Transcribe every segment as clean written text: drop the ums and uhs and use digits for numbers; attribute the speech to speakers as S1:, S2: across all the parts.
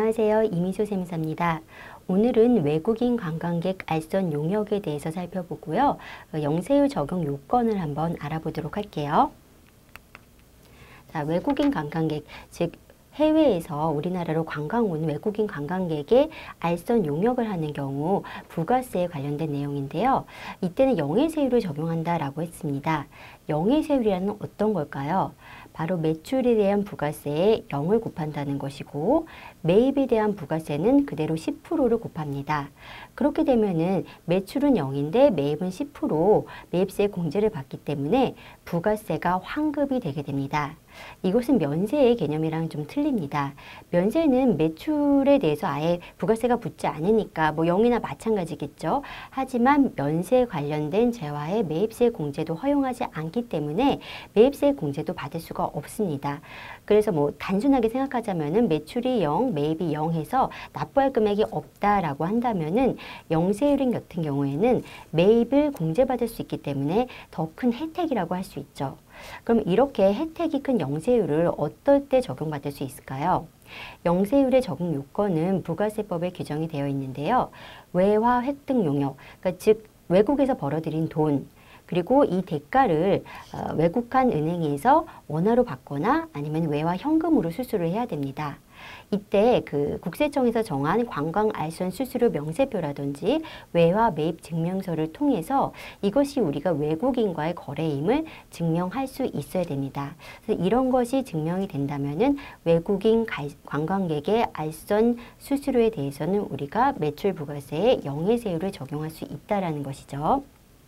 S1: 안녕하세요. 이미수 세무사입니다. 오늘은 외국인 관광객 알선 용역에 대해서 살펴보고요. 영세율 적용 요건을 한번 알아보도록 할게요. 자, 외국인 관광객, 즉 해외에서 우리나라로 관광 온 외국인 관광객의 알선 용역을 하는 경우 부가세에 관련된 내용인데요. 이때는 영해세율을 적용한다라고 했습니다. 영해세율이라는 어떤 걸까요? 바로 매출에 대한 부가세에 0을 곱한다는 것이고 매입에 대한 부가세는 그대로 10%를 곱합니다. 그렇게 되면은 매출은 0인데 매입은 10% 매입세 공제를 받기 때문에 부가세가 환급이 되게 됩니다. 이것은 면세의 개념이랑 좀 틀립니다. 면세는 매출에 대해서 아예 부가세가 붙지 않으니까 뭐 0이나 마찬가지겠죠. 하지만 면세에 관련된 재화의 매입세 공제도 허용하지 않기 때문에 매입세 공제도 받을 수가 없습니다. 그래서 뭐 단순하게 생각하자면은 매출이 0, 매입이 0 해서 납부할 금액이 없다라고 한다면은 영세율인 같은 경우에는 매입을 공제받을 수 있기 때문에 더 큰 혜택이라고 할 수 있죠. 그럼 이렇게 혜택이 큰 영세율을 어떨 때 적용받을 수 있을까요? 영세율의 적용 요건은 부가세법에 규정이 되어 있는데요. 외화 획득 용역, 그러니까 즉 외국에서 벌어들인 돈, 그리고 이 대가를 외국한 은행에서 원화로 받거나 아니면 외화 현금으로 수수를 해야 됩니다. 이때 그 국세청에서 정한 관광 알선 수수료 명세표라든지 외화 매입 증명서를 통해서 이것이 우리가 외국인과의 거래임을 증명할 수 있어야 됩니다. 그래서 이런 것이 증명이 된다면은 외국인 관광객의 알선 수수료에 대해서는 우리가 매출 부가세에 영해세율을 적용할 수 있다라는 것이죠.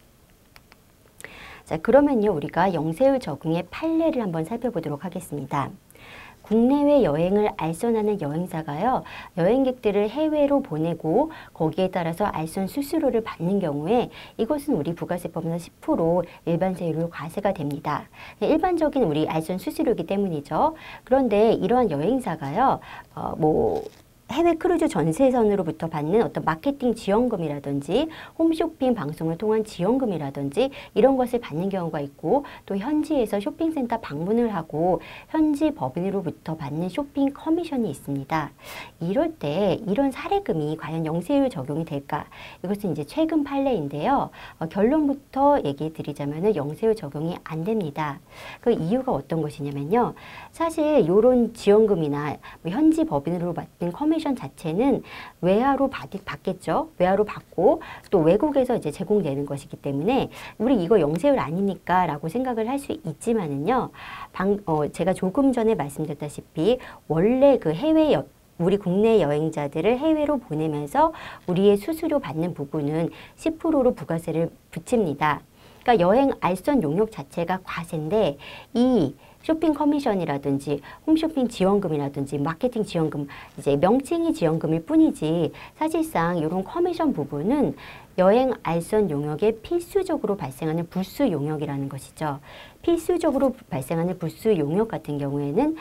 S1: 자, 그러면요, 우리가 영세율 적용의 판례를 한번 살펴보도록 하겠습니다. 국내외 여행을 알선하는 여행사가요, 여행객들을 해외로 보내고 거기에 따라서 알선 수수료를 받는 경우에 이것은 우리 부가세법상 10% 일반세율로 과세가 됩니다. 일반적인 우리 알선 수수료이기 때문이죠. 그런데 이러한 여행사가요, 해외 크루즈 전세선으로부터 받는 어떤 마케팅 지원금이라든지 홈쇼핑 방송을 통한 지원금이라든지 이런 것을 받는 경우가 있고 또 현지에서 쇼핑센터 방문을 하고 현지 법인으로부터 받는 쇼핑 커미션이 있습니다. 이럴 때 이런 사례금이 과연 영세율 적용이 될까? 이것은 이제 최근 판례인데요. 결론부터 얘기 드리자면은 영세율 적용이 안 됩니다. 그 이유가 어떤 것이냐면요. 사실 이런 지원금이나 현지 법인으로 받는 커미션 자체는 외화로 받겠죠. 외화로 받고 또 외국에서 이제 제공되는 것이기 때문에 우리 이거 영세율 아니니까 라고 생각을 할 수 있지만은요. 제가 조금 전에 말씀드렸다시피 원래 그 우리 국내 여행자들을 해외로 보내면서 우리의 수수료 받는 부분은 10%로 부가세를 붙입니다. 그러니까 여행 알선 용역 자체가 과세인데 이 쇼핑 커미션이라든지 홈쇼핑 지원금이라든지 마케팅 지원금, 이제 명칭이 지원금일 뿐이지 사실상 이런 커미션 부분은 여행 알선 용역에 필수적으로 발생하는 부수 용역이라는 것이죠. 필수적으로 발생하는 부수 용역 같은 경우에는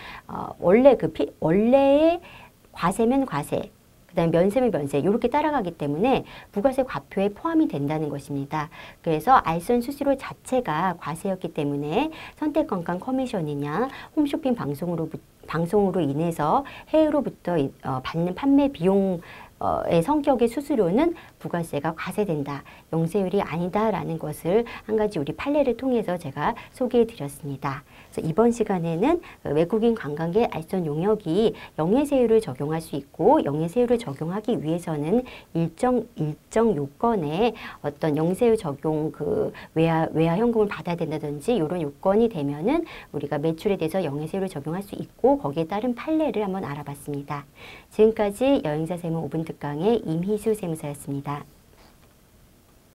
S1: 원래의 과세면 과세, 그 다음에 면세면 면세 이렇게 따라가기 때문에 부가세 과표에 포함이 된다는 것입니다. 그래서 알선 수수료 자체가 과세였기 때문에 선택관광 커미션이냐 홈쇼핑 방송으로 인해서 해외로부터 받는 판매 비용 의 성격의 수수료는 부가세가 과세된다. 영세율이 아니다라는 것을 한 가지 우리 판례를 통해서 제가 소개해 드렸습니다. 그래서 이번 시간에는 외국인 관광객 알선 용역이 영해세율을 적용할 수 있고 영해세율을 적용하기 위해서는 일정 요건에 어떤 영세율 적용 외화 현금을 받아야 된다든지 이런 요건이 되면은 우리가 매출에 대해서 영해세율을 적용할 수 있고 거기에 따른 판례를 한번 알아봤습니다. 지금까지 여행사 세무 5분 특강의 임희수 세무사였습니다.